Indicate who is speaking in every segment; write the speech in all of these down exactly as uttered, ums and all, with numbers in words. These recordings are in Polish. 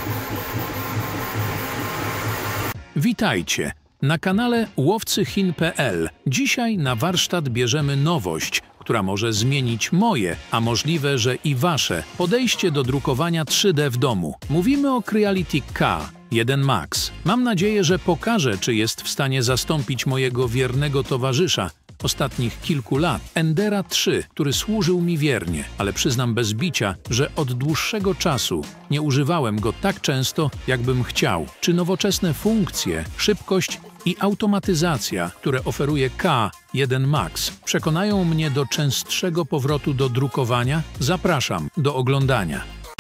Speaker 1: Witajcie na kanale łowcy chin kropka pe el. Dzisiaj na warsztat bierzemy nowość, która może zmienić moje, a możliwe, że i wasze, podejście do drukowania trzy D w domu. Mówimy o Creality K jeden Max. Mam nadzieję, że pokażę, czy jest w stanie zastąpić mojego wiernego towarzysza ostatnich kilku lat, Endera trzy, który służył mi wiernie, ale przyznam bez bicia, że od dłuższego czasu nie używałem go tak często, jakbym chciał. Czy nowoczesne funkcje, szybkość i automatyzacja, które oferuje K jeden Max, przekonają mnie do częstszego powrotu do drukowania? Zapraszam do oglądania.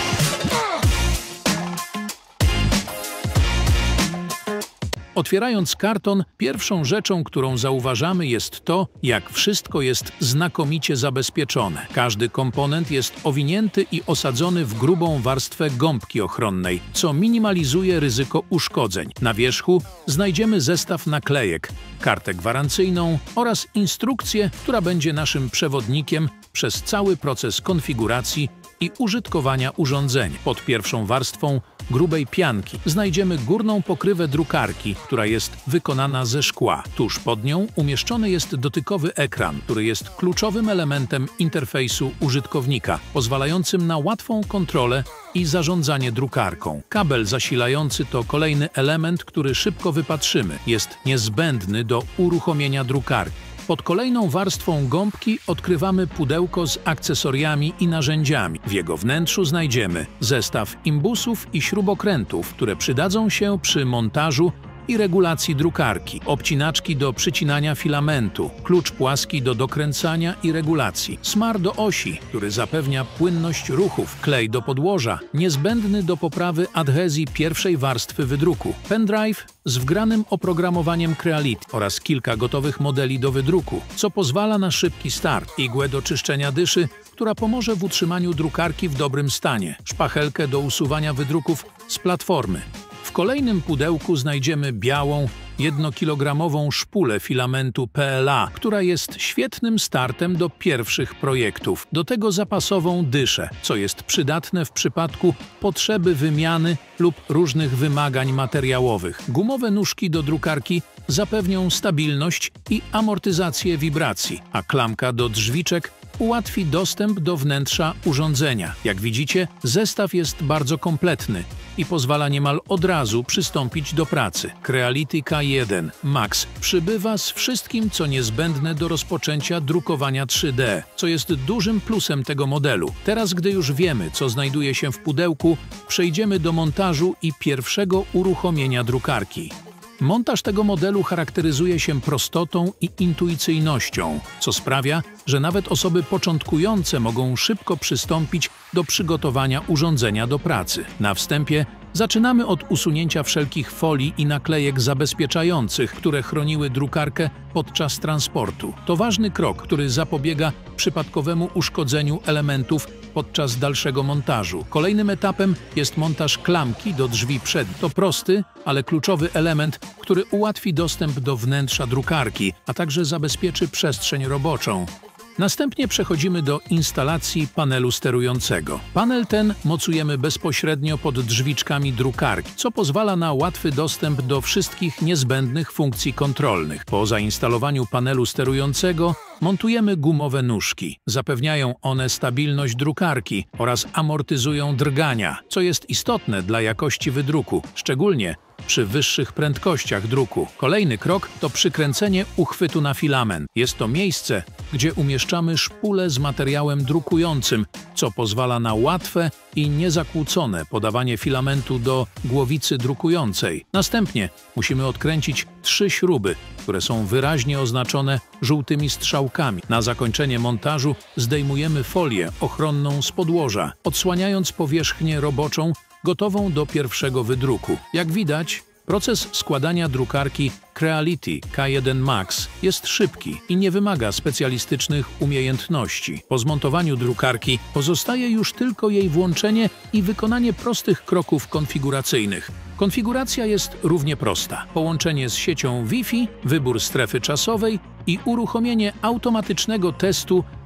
Speaker 1: Otwierając karton, pierwszą rzeczą, którą zauważamy, jest to, jak wszystko jest znakomicie zabezpieczone. Każdy komponent jest owinięty i osadzony w grubą warstwę gąbki ochronnej, co minimalizuje ryzyko uszkodzeń. Na wierzchu znajdziemy zestaw naklejek, kartę gwarancyjną oraz instrukcję, która będzie naszym przewodnikiem przez cały proces konfiguracji i użytkowania urządzenia. Pod pierwszą warstwą grubej pianki znajdziemy górną pokrywę drukarki, która jest wykonana ze szkła. Tuż pod nią umieszczony jest dotykowy ekran, który jest kluczowym elementem interfejsu użytkownika, pozwalającym na łatwą kontrolę i zarządzanie drukarką. Kabel zasilający to kolejny element, który szybko wypatrzymy. Jest niezbędny do uruchomienia drukarki. Pod kolejną warstwą gąbki odkrywamy pudełko z akcesoriami i narzędziami. W jego wnętrzu znajdziemy zestaw imbusów i śrubokrętów, które przydadzą się przy montażu i regulacji drukarki, obcinaczki do przycinania filamentu, klucz płaski do dokręcania i regulacji, smar do osi, który zapewnia płynność ruchów, klej do podłoża, niezbędny do poprawy adhezji pierwszej warstwy wydruku, pendrive z wgranym oprogramowaniem Creality oraz kilka gotowych modeli do wydruku, co pozwala na szybki start, igłę do czyszczenia dyszy, która pomoże w utrzymaniu drukarki w dobrym stanie, szpachelkę do usuwania wydruków z platformy. W kolejnym pudełku znajdziemy białą, jednokilogramową szpulę filamentu P L A, która jest świetnym startem do pierwszych projektów. Do tego zapasową dyszę, co jest przydatne w przypadku potrzeby wymiany lub różnych wymagań materiałowych. Gumowe nóżki do drukarki zapewnią stabilność i amortyzację wibracji, a klamka do drzwiczek ułatwi dostęp do wnętrza urządzenia. Jak widzicie, zestaw jest bardzo kompletny i pozwala niemal od razu przystąpić do pracy. Creality K jeden Max przybywa z wszystkim, co niezbędne do rozpoczęcia drukowania trzy D, co jest dużym plusem tego modelu. Teraz, gdy już wiemy, co znajduje się w pudełku, przejdziemy do montażu i pierwszego uruchomienia drukarki. Montaż tego modelu charakteryzuje się prostotą i intuicyjnością, co sprawia, że nawet osoby początkujące mogą szybko przystąpić do przygotowania urządzenia do pracy. Na wstępie zaczynamy od usunięcia wszelkich folii i naklejek zabezpieczających, które chroniły drukarkę podczas transportu. To ważny krok, który zapobiega przypadkowemu uszkodzeniu elementów podczas dalszego montażu. Kolejnym etapem jest montaż klamki do drzwi przednich. To prosty, ale kluczowy element, który ułatwi dostęp do wnętrza drukarki, a także zabezpieczy przestrzeń roboczą. Następnie przechodzimy do instalacji panelu sterującego. Panel ten mocujemy bezpośrednio pod drzwiczkami drukarki, co pozwala na łatwy dostęp do wszystkich niezbędnych funkcji kontrolnych. Po zainstalowaniu panelu sterującego montujemy gumowe nóżki. Zapewniają one stabilność drukarki oraz amortyzują drgania, co jest istotne dla jakości wydruku, szczególnie przy wyższych prędkościach druku. Kolejny krok to przykręcenie uchwytu na filament. Jest to miejsce, gdzie umieszczamy szpulę z materiałem drukującym, co pozwala na łatwe i niezakłócone podawanie filamentu do głowicy drukującej. Następnie musimy odkręcić trzy śruby, które są wyraźnie oznaczone żółtymi strzałkami. Na zakończenie montażu zdejmujemy folię ochronną z podłoża, odsłaniając powierzchnię roboczą gotową do pierwszego wydruku. Jak widać, proces składania drukarki Creality K jeden Max jest szybki i nie wymaga specjalistycznych umiejętności. Po zmontowaniu drukarki pozostaje już tylko jej włączenie i wykonanie prostych kroków konfiguracyjnych. Konfiguracja jest równie prosta. Połączenie z siecią Wi-Fi, wybór strefy czasowej i uruchomienie automatycznego testu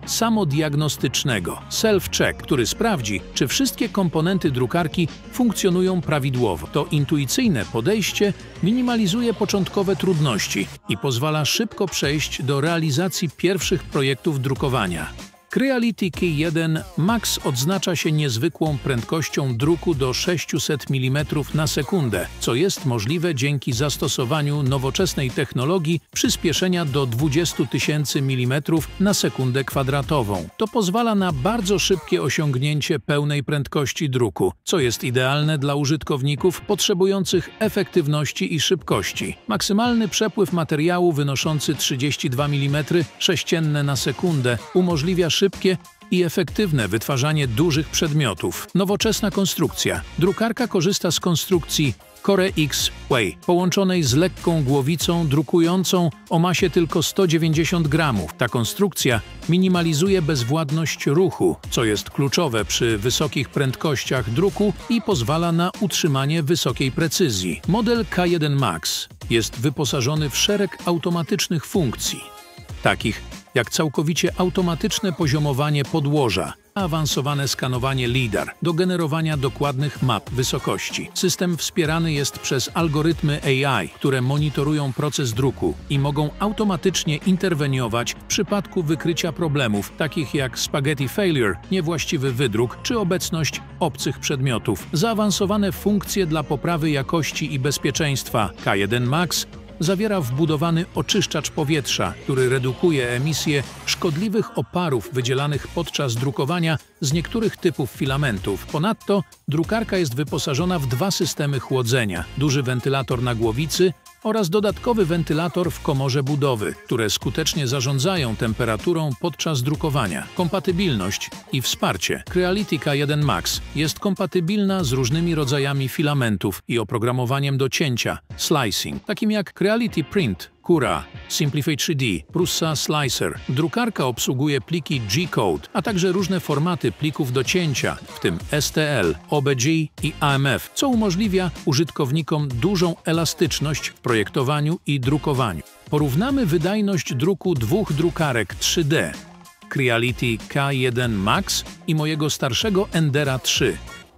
Speaker 1: samodiagnostycznego self-check, który sprawdzi, czy wszystkie komponenty drukarki funkcjonują prawidłowo. To intuicyjne podejście minimalizuje początkowe trudności i pozwala szybko przejść do realizacji pierwszych projektów drukowania. Creality Key jeden Max odznacza się niezwykłą prędkością druku do sześciuset milimetrów na sekundę, co jest możliwe dzięki zastosowaniu nowoczesnej technologii przyspieszenia do dwudziestu tysięcy milimetrów na sekundę kwadratową. To pozwala na bardzo szybkie osiągnięcie pełnej prędkości druku, co jest idealne dla użytkowników potrzebujących efektywności i szybkości. Maksymalny przepływ materiału wynoszący trzydzieści dwa milimetry sześcienne na sekundę umożliwia szybkie i efektywne wytwarzanie dużych przedmiotów. Nowoczesna konstrukcja. Drukarka korzysta z konstrukcji Core X Way, połączonej z lekką głowicą drukującą o masie tylko sto dziewięćdziesiąt gramów. Ta konstrukcja minimalizuje bezwładność ruchu, co jest kluczowe przy wysokich prędkościach druku i pozwala na utrzymanie wysokiej precyzji. Model K jeden Max jest wyposażony w szereg automatycznych funkcji, takich jak całkowicie automatyczne poziomowanie podłoża, awansowane skanowanie LiDAR do generowania dokładnych map wysokości. System wspierany jest przez algorytmy A I, które monitorują proces druku i mogą automatycznie interweniować w przypadku wykrycia problemów, takich jak spaghetti failure, niewłaściwy wydruk czy obecność obcych przedmiotów. Zaawansowane funkcje dla poprawy jakości i bezpieczeństwa K jeden Max zawiera wbudowany oczyszczacz powietrza, który redukuje emisję szkodliwych oparów wydzielanych podczas drukowania z niektórych typów filamentów. Ponadto drukarka jest wyposażona w dwa systemy chłodzenia, duży wentylator na głowicy oraz dodatkowy wentylator w komorze budowy, które skutecznie zarządzają temperaturą podczas drukowania. Kompatybilność i wsparcie. Creality K jeden Max jest kompatybilna z różnymi rodzajami filamentów i oprogramowaniem do cięcia, slicing, takim jak Creality Print, Cura, Simplify trzy D, Prusa Slicer. Drukarka obsługuje pliki G-Code, a także różne formaty plików do cięcia, w tym S T L, O B G i A M F, co umożliwia użytkownikom dużą elastyczność w projektowaniu i drukowaniu. Porównamy wydajność druku dwóch drukarek trzy D, Creality K jeden Max i mojego starszego Endera trzy,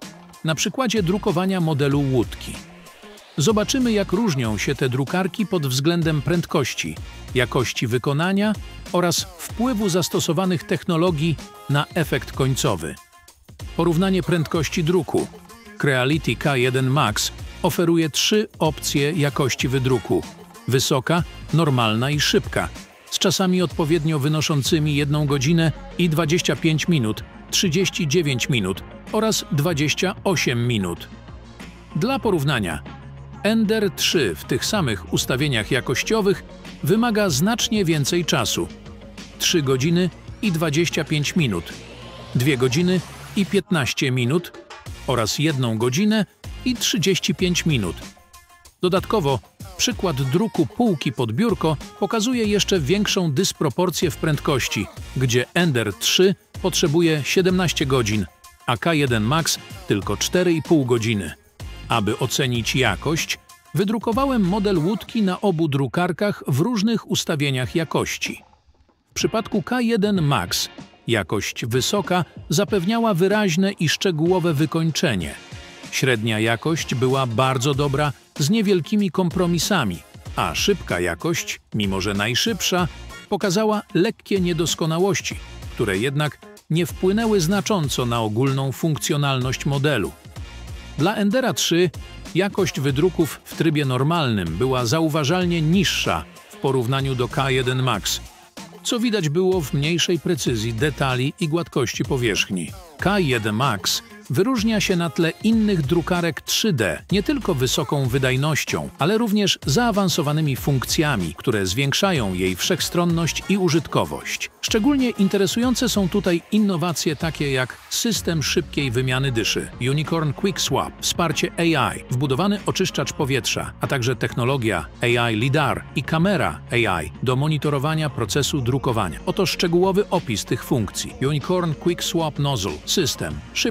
Speaker 1: na przykładzie drukowania modelu łódki. Zobaczymy, jak różnią się te drukarki pod względem prędkości, jakości wykonania oraz wpływu zastosowanych technologii na efekt końcowy. Porównanie prędkości druku. Creality K jeden Max oferuje trzy opcje jakości wydruku: wysoka, normalna i szybka, z czasami odpowiednio wynoszącymi jedną godzinę i dwadzieścia pięć minut, trzydzieści dziewięć minut oraz dwadzieścia osiem minut. Dla porównania, Ender trzy w tych samych ustawieniach jakościowych wymaga znacznie więcej czasu – trzy godziny i dwadzieścia pięć minut, dwie godziny i piętnaście minut oraz jedną godzinę i trzydzieści pięć minut. Dodatkowo przykład druku półki pod biurko pokazuje jeszcze większą dysproporcję w prędkości, gdzie Ender trzy potrzebuje siedemnaście godzin, a K jeden Max tylko cztery i pół godziny. Aby ocenić jakość, wydrukowałem model łódki na obu drukarkach w różnych ustawieniach jakości. W przypadku K jeden Max jakość wysoka zapewniała wyraźne i szczegółowe wykończenie. Średnia jakość była bardzo dobra z niewielkimi kompromisami, a szybka jakość, mimo że najszybsza, pokazała lekkie niedoskonałości, które jednak nie wpłynęły znacząco na ogólną funkcjonalność modelu. Dla Endera trzy jakość wydruków w trybie normalnym była zauważalnie niższa w porównaniu do K jeden Max, co widać było w mniejszej precyzji detali i gładkości powierzchni. K jeden Max wyróżnia się na tle innych drukarek trzy D nie tylko wysoką wydajnością, ale również zaawansowanymi funkcjami, które zwiększają jej wszechstronność i użytkowość. Szczególnie interesujące są tutaj innowacje takie jak system szybkiej wymiany dyszy, Unicorn Quick Swap, wsparcie A I, wbudowany oczyszczacz powietrza, a także technologia A I LiDAR i kamera A I do monitorowania procesu drukowania. Oto szczegółowy opis tych funkcji. Unicorn Quick Swap Nozzle, system szybkiej wymiany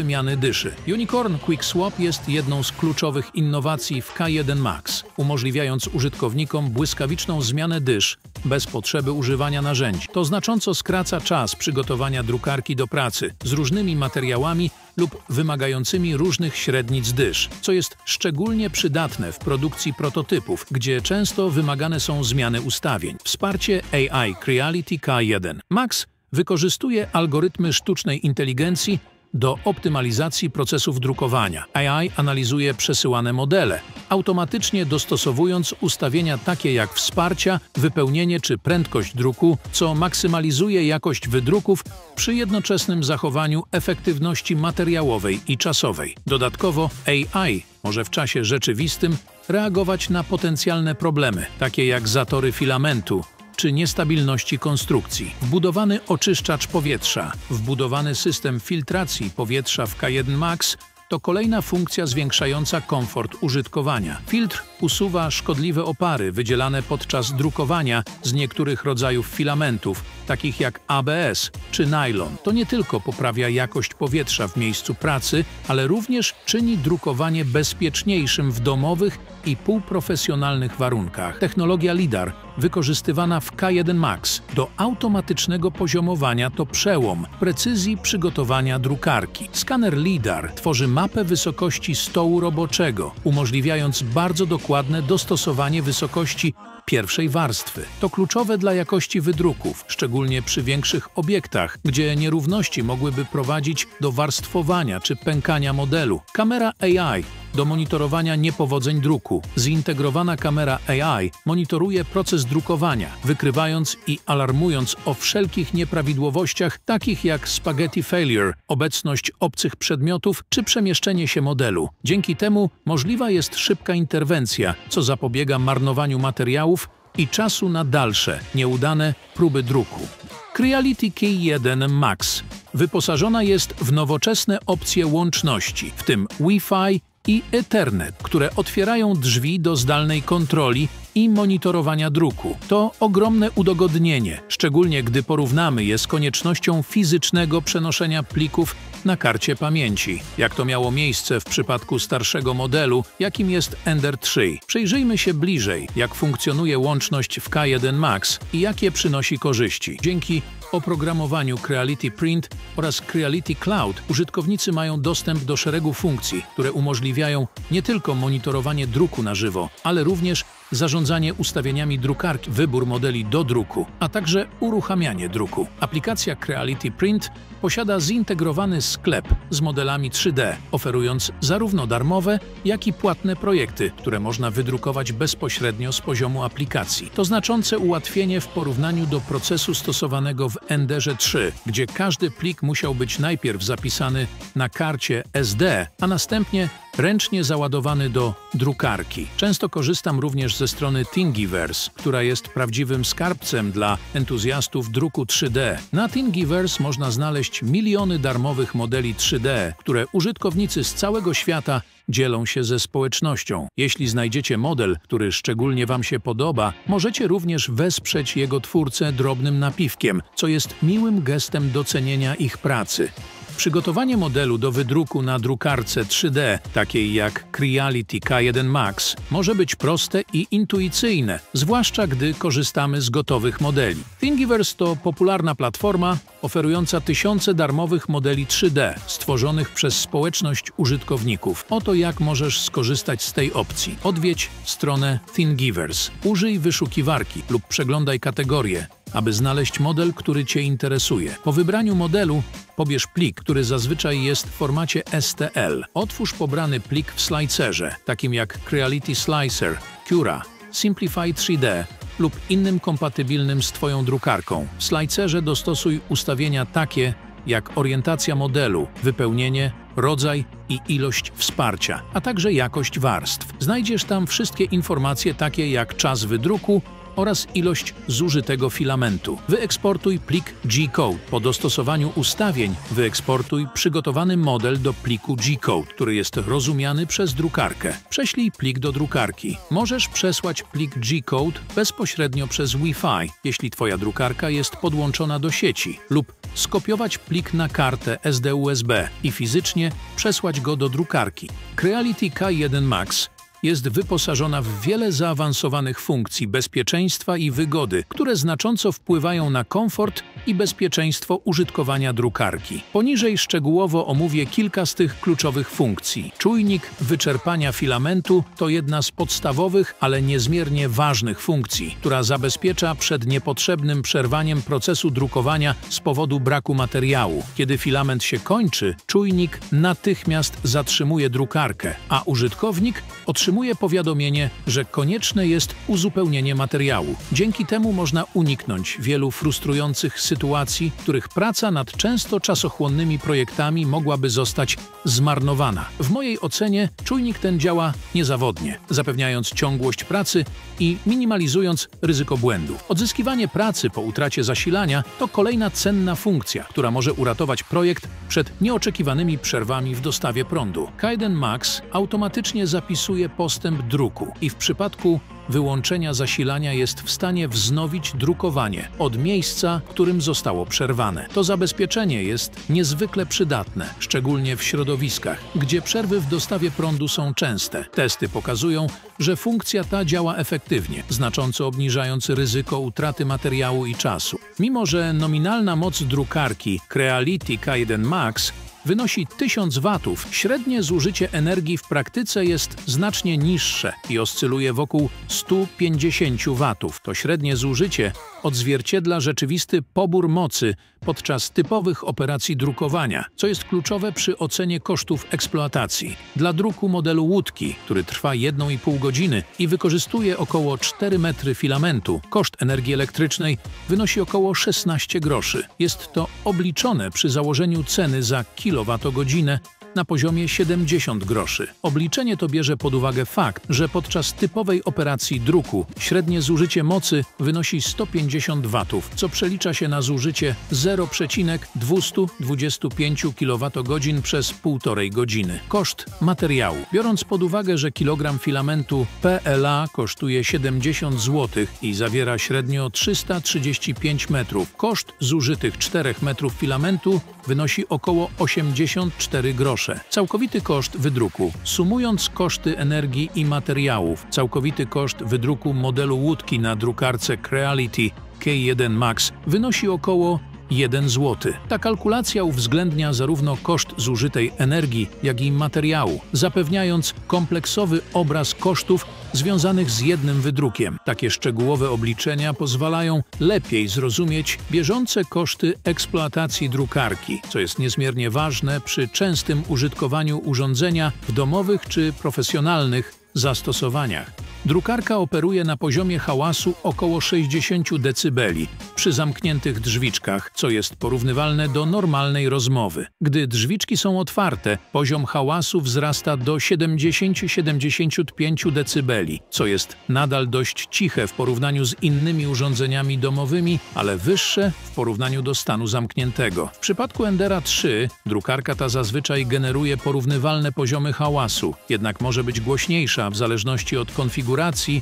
Speaker 1: wymiany dyszy. Unicorn Quick Swap jest jedną z kluczowych innowacji w K jeden Max, umożliwiając użytkownikom błyskawiczną zmianę dysz bez potrzeby używania narzędzi. To znacząco skraca czas przygotowania drukarki do pracy z różnymi materiałami lub wymagającymi różnych średnic dysz, co jest szczególnie przydatne w produkcji prototypów, gdzie często wymagane są zmiany ustawień. Wsparcie A I Creality K jeden Max wykorzystuje algorytmy sztucznej inteligencji do optymalizacji procesów drukowania. A I analizuje przesyłane modele, automatycznie dostosowując ustawienia takie jak wsparcia, wypełnienie czy prędkość druku, co maksymalizuje jakość wydruków przy jednoczesnym zachowaniu efektywności materiałowej i czasowej. Dodatkowo A I może w czasie rzeczywistym reagować na potencjalne problemy, takie jak zatory filamentu czy niestabilności konstrukcji. Wbudowany oczyszczacz powietrza, wbudowany system filtracji powietrza w K jeden Max to kolejna funkcja zwiększająca komfort użytkowania. Filtr usuwa szkodliwe opary wydzielane podczas drukowania z niektórych rodzajów filamentów, takich jak A B S czy nylon. To nie tylko poprawia jakość powietrza w miejscu pracy, ale również czyni drukowanie bezpieczniejszym w domowych i półprofesjonalnych warunkach. Technologia LiDAR wykorzystywana w K jeden Max do automatycznego poziomowania to przełom precyzji przygotowania drukarki. Skaner LiDAR tworzy mapę wysokości stołu roboczego, umożliwiając bardzo dokładne dostosowanie wysokości pierwszej warstwy. To kluczowe dla jakości wydruków, szczególnie przy większych obiektach, gdzie nierówności mogłyby prowadzić do warstwowania czy pękania modelu. Kamera A I do monitorowania niepowodzeń druku. Zintegrowana kamera A I monitoruje proces drukowania, wykrywając i alarmując o wszelkich nieprawidłowościach, takich jak spaghetti failure, obecność obcych przedmiotów czy przemieszczenie się modelu. Dzięki temu możliwa jest szybka interwencja, co zapobiega marnowaniu materiałów i czasu na dalsze, nieudane próby druku. Creality K jeden Max wyposażona jest w nowoczesne opcje łączności, w tym Wi-Fi i Ethernet, które otwierają drzwi do zdalnej kontroli i monitorowania druku. To ogromne udogodnienie, szczególnie gdy porównamy je z koniecznością fizycznego przenoszenia plików na karcie pamięci, jak to miało miejsce w przypadku starszego modelu, jakim jest Ender trzy. Przyjrzyjmy się bliżej, jak funkcjonuje łączność w K jeden Max i jakie przynosi korzyści. Dzięki oprogramowaniu Creality Print oraz Creality Cloud użytkownicy mają dostęp do szeregu funkcji, które umożliwiają nie tylko monitorowanie druku na żywo, ale również zarządzanie ustawieniami drukarki, wybór modeli do druku, a także uruchamianie druku. Aplikacja Creality Print posiada zintegrowany sklep z modelami trzy D, oferując zarówno darmowe, jak i płatne projekty, które można wydrukować bezpośrednio z poziomu aplikacji. To znaczące ułatwienie w porównaniu do procesu stosowanego w Enderze trzy, gdzie każdy plik musiał być najpierw zapisany na karcie S D, a następnie ręcznie załadowany do drukarki. Często korzystam również ze strony Thingiverse, która jest prawdziwym skarbcem dla entuzjastów druku trzy D. Na Thingiverse można znaleźć miliony darmowych modeli trzy D, które użytkownicy z całego świata dzielą się ze społecznością. Jeśli znajdziecie model, który szczególnie Wam się podoba, możecie również wesprzeć jego twórcę drobnym napiwkiem, co jest miłym gestem docenienia ich pracy. Przygotowanie modelu do wydruku na drukarce trzy D, takiej jak Creality K jeden Max, może być proste i intuicyjne, zwłaszcza gdy korzystamy z gotowych modeli. Thingiverse to popularna platforma oferująca tysiące darmowych modeli trzy D, stworzonych przez społeczność użytkowników. Oto jak możesz skorzystać z tej opcji. Odwiedź stronę Thingiverse, użyj wyszukiwarki lub przeglądaj kategorie, aby znaleźć model, który Cię interesuje. Po wybraniu modelu pobierz plik, który zazwyczaj jest w formacie S T L. Otwórz pobrany plik w slicerze, takim jak Creality Slicer, Cura, Simplify trzy D lub innym kompatybilnym z Twoją drukarką. W slicerze dostosuj ustawienia takie jak orientacja modelu, wypełnienie, rodzaj i ilość wsparcia, a także jakość warstw. Znajdziesz tam wszystkie informacje takie jak czas wydruku oraz ilość zużytego filamentu. Wyeksportuj plik G-Code. Po dostosowaniu ustawień wyeksportuj przygotowany model do pliku G-Code, który jest rozumiany przez drukarkę. Prześlij plik do drukarki. Możesz przesłać plik G-Code bezpośrednio przez Wi-Fi, jeśli Twoja drukarka jest podłączona do sieci, lub skopiować plik na kartę S D U S B i fizycznie przesłać go do drukarki. Creality K jeden Max jest wyposażona w wiele zaawansowanych funkcji bezpieczeństwa i wygody, które znacząco wpływają na komfort i bezpieczeństwo użytkowania drukarki. Poniżej szczegółowo omówię kilka z tych kluczowych funkcji. Czujnik wyczerpania filamentu to jedna z podstawowych, ale niezmiernie ważnych funkcji, która zabezpiecza przed niepotrzebnym przerwaniem procesu drukowania z powodu braku materiału. Kiedy filament się kończy, czujnik natychmiast zatrzymuje drukarkę, a użytkownik otrzymuje Otrzymuje powiadomienie, że konieczne jest uzupełnienie materiału. Dzięki temu można uniknąć wielu frustrujących sytuacji, w których praca nad często czasochłonnymi projektami mogłaby zostać zmarnowana. W mojej ocenie czujnik ten działa niezawodnie, zapewniając ciągłość pracy i minimalizując ryzyko błędu. Odzyskiwanie pracy po utracie zasilania to kolejna cenna funkcja, która może uratować projekt przed nieoczekiwanymi przerwami w dostawie prądu. K jeden Max automatycznie zapisuje postęp druku i w przypadku wyłączenia zasilania jest w stanie wznowić drukowanie od miejsca, w którym zostało przerwane. To zabezpieczenie jest niezwykle przydatne, szczególnie w środowiskach, gdzie przerwy w dostawie prądu są częste. Testy pokazują, że funkcja ta działa efektywnie, znacząco obniżając ryzyko utraty materiału i czasu. Mimo że nominalna moc drukarki Creality K jeden Max wynosi tysiąc watów, średnie zużycie energii w praktyce jest znacznie niższe i oscyluje wokół stu pięćdziesięciu watów. To średnie zużycie odzwierciedla rzeczywisty pobór mocy podczas typowych operacji drukowania, co jest kluczowe przy ocenie kosztów eksploatacji. Dla druku modelu łódki, który trwa jedną i pół godziny i wykorzystuje około cztery metry filamentu, koszt energii elektrycznej wynosi około szesnaście groszy. Jest to obliczone przy założeniu ceny za kilowatogodzinę na poziomie siedemdziesiąt groszy. Obliczenie to bierze pod uwagę fakt, że podczas typowej operacji druku średnie zużycie mocy wynosi sto pięćdziesiąt watów, co przelicza się na zużycie zero przecinek dwieście dwadzieścia pięć kilowatogodzin przez półtorej godziny. Koszt materiału. Biorąc pod uwagę, że kilogram filamentu P L A kosztuje siedemdziesiąt złotych i zawiera średnio trzysta trzydzieści pięć metrów, koszt zużytych czterech metrów filamentu wynosi około osiemdziesiąt cztery grosze. Całkowity koszt wydruku. Sumując koszty energii i materiałów, całkowity koszt wydruku modelu łódki na drukarce Creality K jeden Max wynosi około jeden złoty. Ta kalkulacja uwzględnia zarówno koszt zużytej energii, jak i materiału, zapewniając kompleksowy obraz kosztów związanych z jednym wydrukiem. Takie szczegółowe obliczenia pozwalają lepiej zrozumieć bieżące koszty eksploatacji drukarki, co jest niezmiernie ważne przy częstym użytkowaniu urządzenia w domowych czy profesjonalnych zastosowaniach. Drukarka operuje na poziomie hałasu około sześćdziesięciu decybeli przy zamkniętych drzwiczkach, co jest porównywalne do normalnej rozmowy. Gdy drzwiczki są otwarte, poziom hałasu wzrasta do siedemdziesięciu do siedemdziesięciu pięciu decybeli, co jest nadal dość ciche w porównaniu z innymi urządzeniami domowymi, ale wyższe w porównaniu do stanu zamkniętego. W przypadku Endera trzy drukarka ta zazwyczaj generuje porównywalne poziomy hałasu, jednak może być głośniejsza w zależności od konfiguracji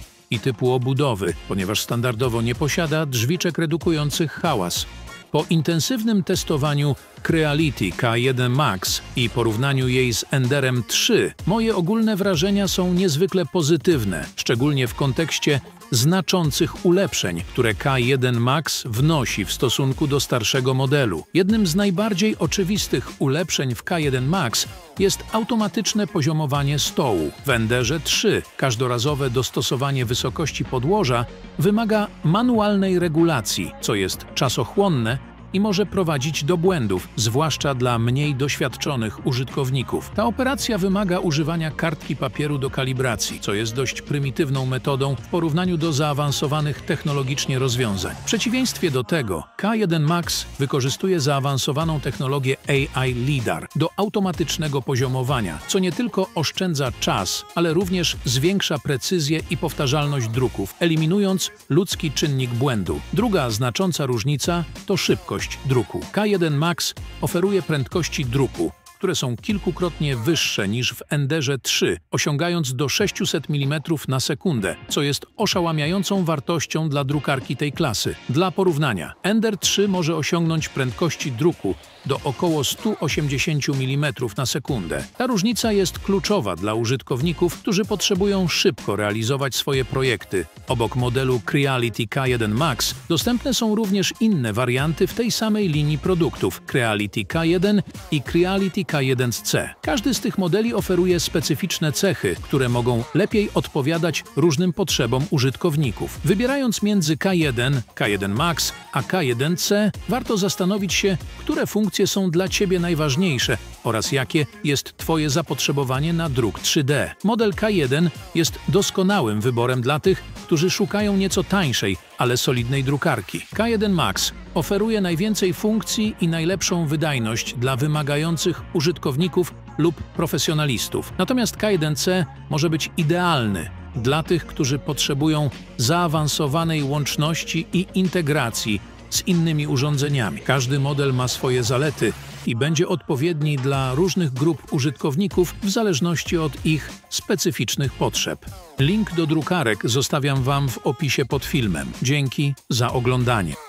Speaker 1: i typu obudowy, ponieważ standardowo nie posiada drzwiczek redukujących hałas. Po intensywnym testowaniu Creality K jeden Max i porównaniu jej z Enderem trzy, moje ogólne wrażenia są niezwykle pozytywne, szczególnie w kontekście znaczących ulepszeń, które K jeden Max wnosi w stosunku do starszego modelu. Jednym z najbardziej oczywistych ulepszeń w K jeden Max jest automatyczne poziomowanie stołu. W Enderze trzy każdorazowe dostosowanie wysokości podłoża wymaga manualnej regulacji, co jest czasochłonne i może prowadzić do błędów, zwłaszcza dla mniej doświadczonych użytkowników. Ta operacja wymaga używania kartki papieru do kalibracji, co jest dość prymitywną metodą w porównaniu do zaawansowanych technologicznie rozwiązań. W przeciwieństwie do tego K jeden Max wykorzystuje zaawansowaną technologię A I LiDAR do automatycznego poziomowania, co nie tylko oszczędza czas, ale również zwiększa precyzję i powtarzalność druków, eliminując ludzki czynnik błędu. Druga znacząca różnica to szybkość druku. K jeden Max oferuje prędkości druku, które są kilkukrotnie wyższe niż w Enderze trzy, osiągając do sześciuset milimetrów na sekundę, co jest oszałamiającą wartością dla drukarki tej klasy. Dla porównania, Ender trzy może osiągnąć prędkości druku do około stu osiemdziesięciu milimetrów na sekundę. Ta różnica jest kluczowa dla użytkowników, którzy potrzebują szybko realizować swoje projekty. Obok modelu Creality K jeden Max dostępne są również inne warianty w tej samej linii produktów Creality K jeden i Creality K jeden C. Każdy z tych modeli oferuje specyficzne cechy, które mogą lepiej odpowiadać różnym potrzebom użytkowników. Wybierając między K jeden, K jeden Max a K jeden C, warto zastanowić się, które funkcje są dla Ciebie najważniejsze oraz jakie jest Twoje zapotrzebowanie na druk trzy D. Model K jeden jest doskonałym wyborem dla tych, którzy szukają nieco tańszej, ale solidnej drukarki. K jeden Max oferuje najwięcej funkcji i najlepszą wydajność dla wymagających użytkowników lub profesjonalistów. Natomiast K jeden C może być idealny dla tych, którzy potrzebują zaawansowanej łączności i integracji z innymi urządzeniami. Każdy model ma swoje zalety i będzie odpowiedni dla różnych grup użytkowników w zależności od ich specyficznych potrzeb. Link do drukarek zostawiam Wam w opisie pod filmem. Dzięki za oglądanie.